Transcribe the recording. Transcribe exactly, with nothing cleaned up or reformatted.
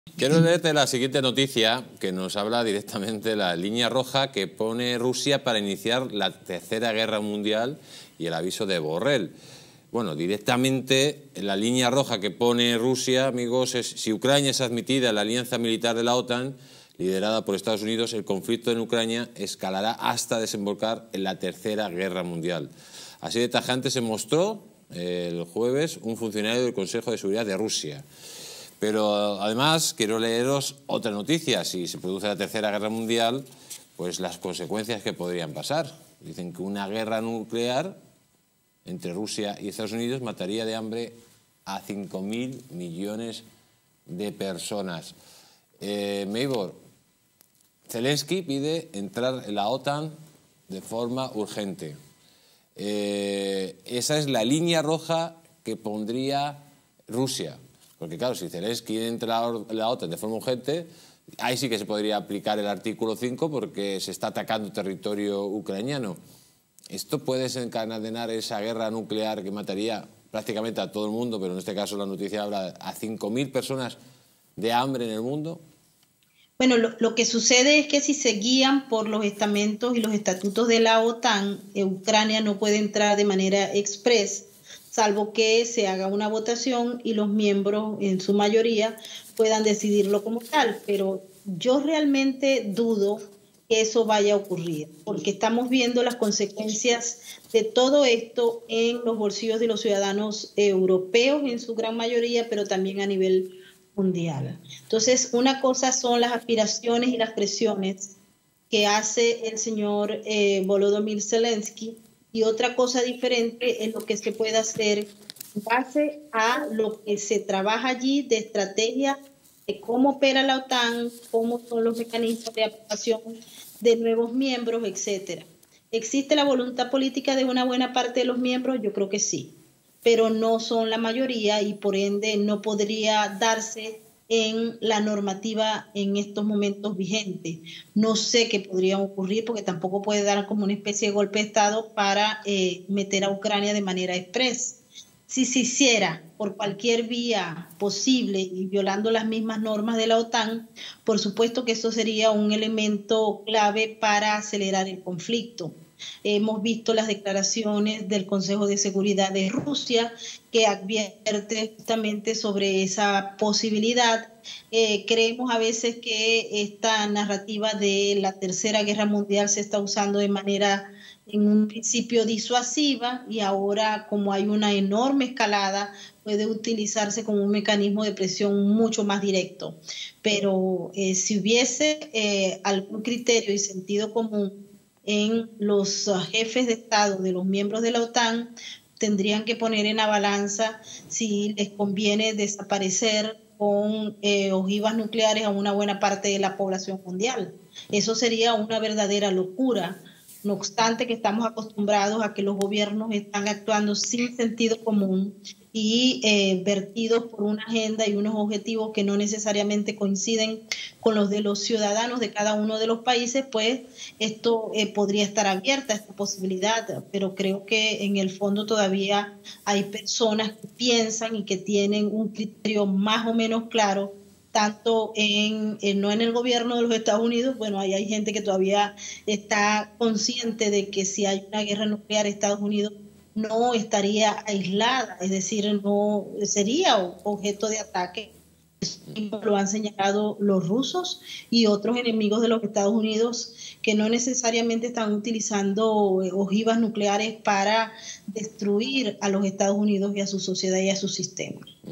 Quiero leerte la siguiente noticia que nos habla directamente de la línea roja que pone Rusia para iniciar la Tercera Guerra Mundial y el aviso de Borrell. Bueno, directamente la línea roja que pone Rusia, amigos, es si Ucrania es admitida en la alianza militar de la OTAN, liderada por Estados Unidos, el conflicto en Ucrania escalará hasta desembocar en la Tercera Guerra Mundial. Así de tajante se mostró eh, el jueves un funcionario del Consejo de Seguridad de Rusia. Pero además quiero leeros otra noticia. Si se produce la Tercera Guerra Mundial, pues las consecuencias que podrían pasar. Dicen que una guerra nuclear entre Rusia y Estados Unidos mataría de hambre a cinco mil millones de personas. Eh, Meibor, Zelensky pide entrar en la OTAN de forma urgente. Eh, esa es la línea roja que pondría Rusia. Porque claro, si Zelensky entra en la OTAN de forma urgente, ahí sí que se podría aplicar el artículo cinco porque se está atacando territorio ucraniano. Esto puede desencadenar esa guerra nuclear que mataría prácticamente a todo el mundo, pero en este caso la noticia habla a cinco mil personas de hambre en el mundo. Bueno, lo, lo que sucede es que si se guían por los estamentos y los estatutos de la OTAN, eh, Ucrania no puede entrar de manera express, salvo que se haga una votación y los miembros, en su mayoría, puedan decidirlo como tal. Pero yo realmente dudo que eso vaya a ocurrir, porque estamos viendo las consecuencias de todo esto en los bolsillos de los ciudadanos europeos en su gran mayoría, pero también a nivel mundial. Entonces, una cosa son las aspiraciones y las presiones que hace el señor eh, Volodymyr Zelensky, y otra cosa diferente es lo que se puede hacer en base a lo que se trabaja allí de estrategia, de cómo opera la OTAN, cómo son los mecanismos de aplicación de nuevos miembros, etcétera. ¿Existe la voluntad política de una buena parte de los miembros? Yo creo que sí, pero no son la mayoría y por ende no podría darse en la normativa en estos momentos vigente. No sé qué podría ocurrir porque tampoco puede dar como una especie de golpe de Estado para eh, meter a Ucrania de manera express. Si se hiciera por cualquier vía posible y violando las mismas normas de la OTAN, por supuesto que eso sería un elemento clave para acelerar el conflicto. Hemos visto las declaraciones del Consejo de Seguridad de Rusia que advierte justamente sobre esa posibilidad. Eh, creemos a veces que esta narrativa de la Tercera Guerra Mundial se está usando de manera en un principio disuasiva y ahora, como hay una enorme escalada, puede utilizarse como un mecanismo de presión mucho más directo. Pero eh, si hubiese eh, algún criterio y sentido común en los uh, jefes de Estado de los miembros de la OTAN, tendrían que poner en la balanza si les conviene desaparecer con eh, ojivas nucleares a una buena parte de la población mundial. Eso sería una verdadera locura. No obstante que estamos acostumbrados a que los gobiernos están actuando sin sentido común y eh, vertidos por una agenda y unos objetivos que no necesariamente coinciden con los de los ciudadanos de cada uno de los países, pues esto eh, podría estar abierta, esta posibilidad, pero creo que en el fondo todavía hay personas que piensan y que tienen un criterio más o menos claro, tanto en, en no en el gobierno de los Estados Unidos. Bueno, ahí hay gente que todavía está consciente de que si hay una guerra nuclear, Estados Unidos no estaría aislada, es decir, no sería objeto de ataque. Eso lo han señalado los rusos y otros enemigos de los Estados Unidos que no necesariamente están utilizando ojivas nucleares para destruir a los Estados Unidos y a su sociedad y a su sistema.